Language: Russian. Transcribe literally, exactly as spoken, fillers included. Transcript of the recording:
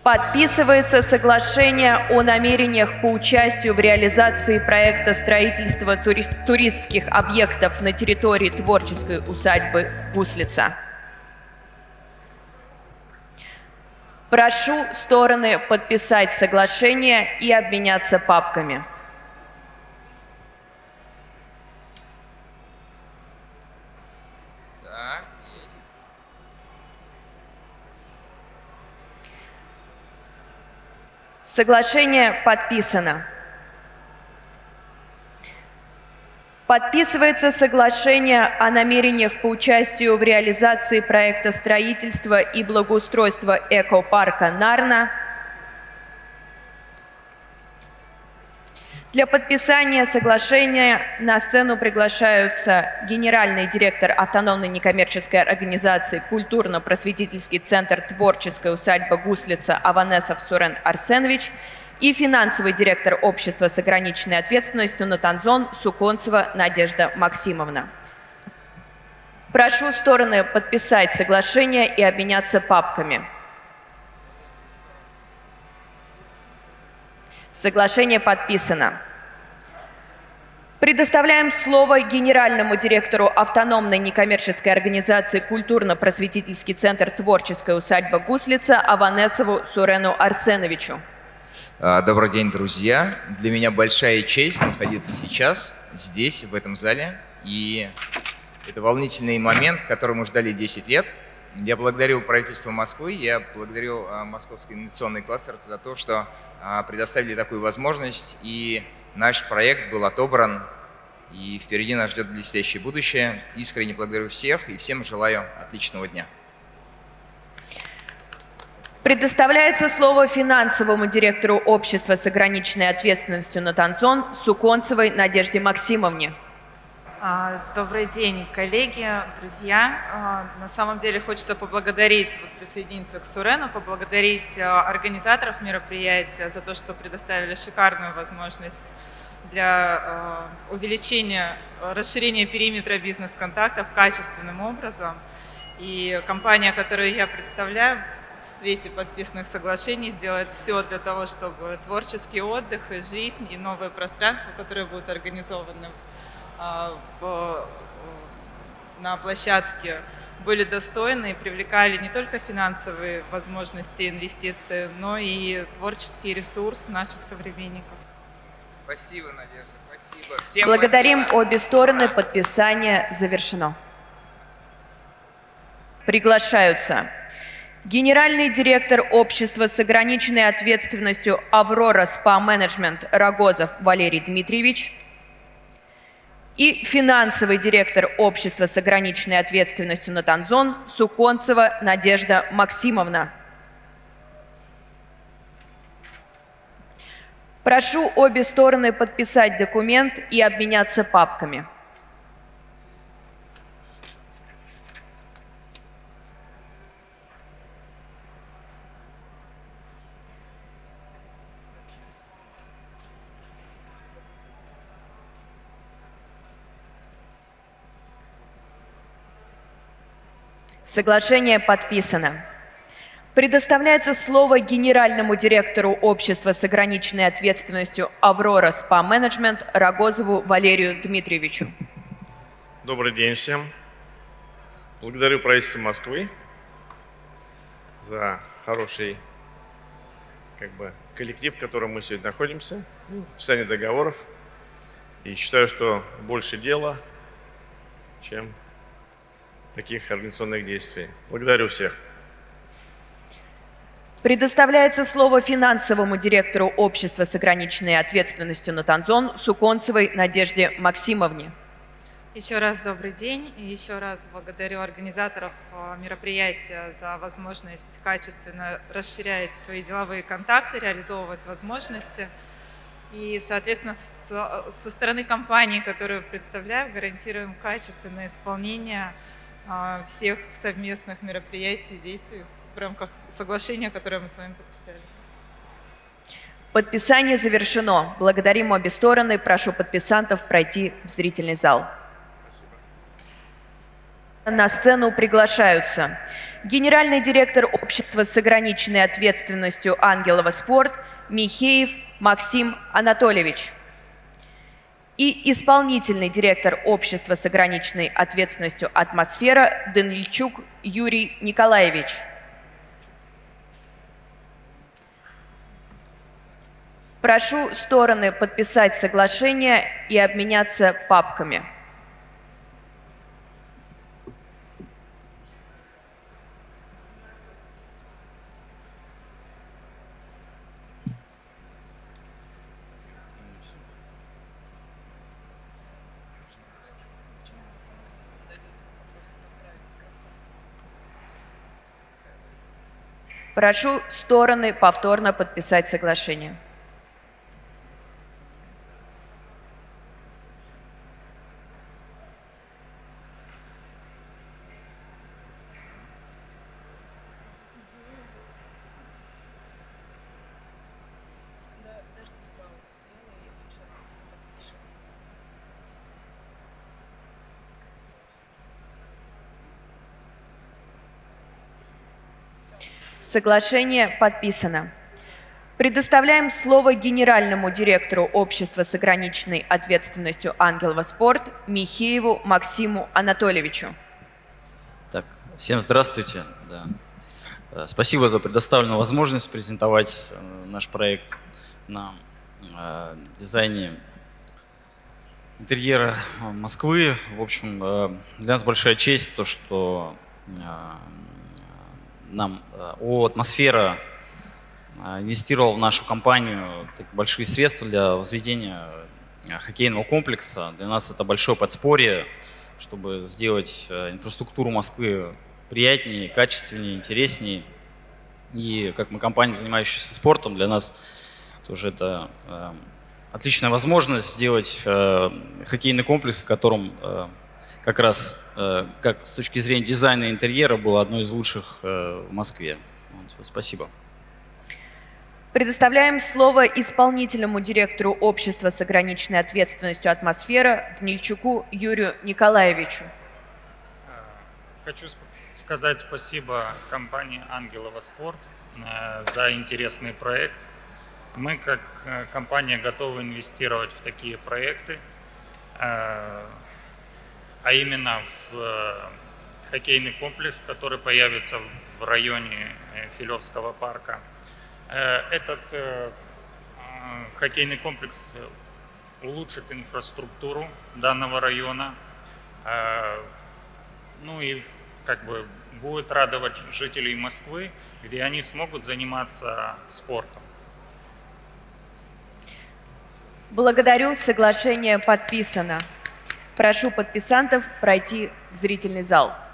Подписывается соглашение о намерениях по участию в реализации проекта строительства тури- туристских объектов на территории творческой усадьбы Гуслица. Прошу стороны подписать соглашение и обменяться папками. Так, есть. Соглашение подписано. Подписывается соглашение о намерениях по участию в реализации проекта строительства и благоустройства экопарка Нарна. Для подписания соглашения на сцену приглашаются генеральный директор автономной некоммерческой организации «Культурно-просветительский центр «Творческая усадьба Гуслица» Аванесов Сурен Арсенович и финансовый директор общества с ограниченной ответственностью Натанзон Суконцева Надежда Максимовна. Прошу стороны подписать соглашение и обменяться папками. Соглашение подписано. Предоставляем слово генеральному директору автономной некоммерческой организации «Культурно-просветительский центр «Творческая усадьба Гуслица» Аванесову Сурену Арсеновичу. Добрый день, друзья. Для меня большая честь находиться сейчас, здесь, в этом зале. И это волнительный момент, который мы ждали десять лет. Я благодарю правительство Москвы, я благодарю Московский инвестиционный кластер за то, что предоставили такую возможность, и наш проект был отобран, и впереди нас ждет блестящее будущее. Искренне благодарю всех и всем желаю отличного дня. Предоставляется слово финансовому директору общества с ограниченной ответственностью Натанзон Суконцевой Надежде Максимовне. Добрый день, коллеги, друзья. На самом деле хочется поблагодарить, вот присоединиться к Сурену, поблагодарить организаторов мероприятия за то, что предоставили шикарную возможность для увеличения, расширения периметра бизнес-контактов качественным образом. И компания, которую я представляю, в свете подписанных соглашений сделает все для того, чтобы творческий отдых и жизнь, и новые пространства, которые будут организованы в, на площадке, были достойны и привлекали не только финансовые возможности и инвестиции, но и творческий ресурс наших современников. Спасибо, Надежда, спасибо. Всем Благодарим спасибо. Обе стороны. Подписание завершено. Приглашаются генеральный директор общества с ограниченной ответственностью «Аврора Спа Менеджмент» Рогозов Валерий Дмитриевич и финансовый директор общества с ограниченной ответственностью Натанзон Суконцева Надежда Максимовна. Прошу обе стороны подписать документ и обменяться папками. Соглашение подписано. Предоставляется слово генеральному директору общества с ограниченной ответственностью «Аврора Спа Менеджмент» Рогозову Валерию Дмитриевичу. Добрый день всем. Благодарю правительство Москвы за хороший как бы, коллектив, в котором мы сегодня находимся, подписание договоров. И считаю, что больше дела, чем таких организационных действий. Благодарю всех. Предоставляется слово финансовому директору общества с ограниченной ответственностью Натанзон Суконцевой Надежде Максимовне. Еще раз добрый день и еще раз благодарю организаторов мероприятия за возможность качественно расширять свои деловые контакты, реализовывать возможности. И, соответственно, со, со стороны компании, которую представляю, гарантируем качественное исполнение всех совместных мероприятий и действий в рамках соглашения, которое мы с вами подписали. Подписание завершено. Благодарим обе стороны. Прошу подписантов пройти в зрительный зал. На сцену приглашаются генеральный директор общества с ограниченной ответственностью «Ангелова спорт» Михеев Максим Анатольевич и исполнительный директор общества с ограниченной ответственностью «Атмосфера» Данильчук Юрий Николаевич. Прошу стороны подписать соглашение и обменяться папками. Прошу стороны повторно подписать соглашение. Соглашение подписано. Предоставляем слово генеральному директору общества с ограниченной ответственностью «Ангелова спорт» Михееву Максиму Анатольевичу. Так, всем здравствуйте. Да. Спасибо за предоставленную возможность презентовать наш проект на э, дизайне интерьера Москвы. В общем, э, для нас большая честь то, что э, нам ООО «Атмосфера» инвестировал в нашу компанию большие средства для возведения хоккейного комплекса. Для нас это большое подспорье, чтобы сделать инфраструктуру Москвы приятнее, качественнее, интереснее. И как мы компания, занимающаяся спортом, для нас тоже это отличная возможность сделать хоккейный комплекс, в котором как раз, как с точки зрения дизайна и интерьера, было одно из лучших в Москве. Спасибо. Предоставляем слово исполнительному директору общества с ограниченной ответственностью «Атмосфера» Данильчуку Юрию Николаевичу. Хочу сказать спасибо компании «Ангелова спорт» за интересный проект. Мы, как компания, готовы инвестировать в такие проекты, а именно в хоккейный комплекс, который появится в районе Филевского парка. Этот хоккейный комплекс улучшит инфраструктуру данного района, ну и как бы будет радовать жителей Москвы, где они смогут заниматься спортом. Благодарю, соглашение подписано. Прошу подписантов пройти в зрительный зал.